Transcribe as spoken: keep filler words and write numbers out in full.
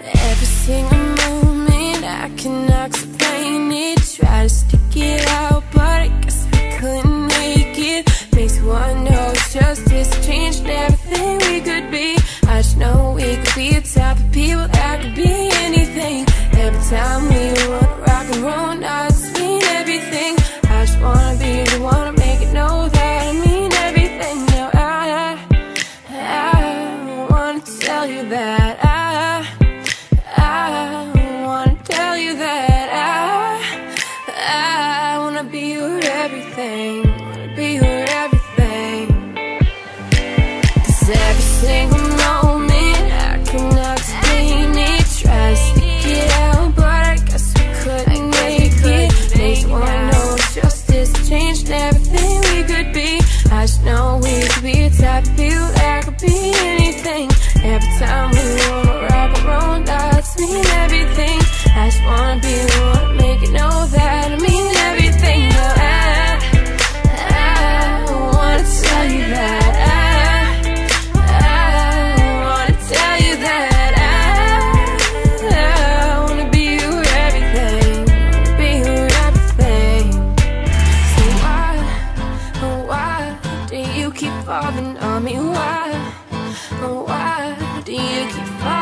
Every single moment I cannot explain it. Try to stick it out, but I guess we couldn't make it. Makes me wanna know it's just this changed everything we could be. I just know we could be the type of people that could be anything. Every time we wanna rock and roll, now it's mean everything. I just wanna be the one to make it know that I mean everything. Now I, I wanna tell you that I, I wanna tell you that I, I wanna be your everything. Wanna be your everything. 'Cause every single moment I cannot explain it. Try to stick it out, but I guess we couldn't make it. Makes me wanna know if justice changed everything we could be. I just know we could be the type of people that could be anything. Every time we wanna rock and roll, that's mean everything. I just wanna be the one to make it know that I mean everything. Now I, I wanna tell you that I, I wanna tell you that I, I wanna be your everything. Wanna be your everything. So why, oh why do you keep falling on me? Why, oh why do you keep falling?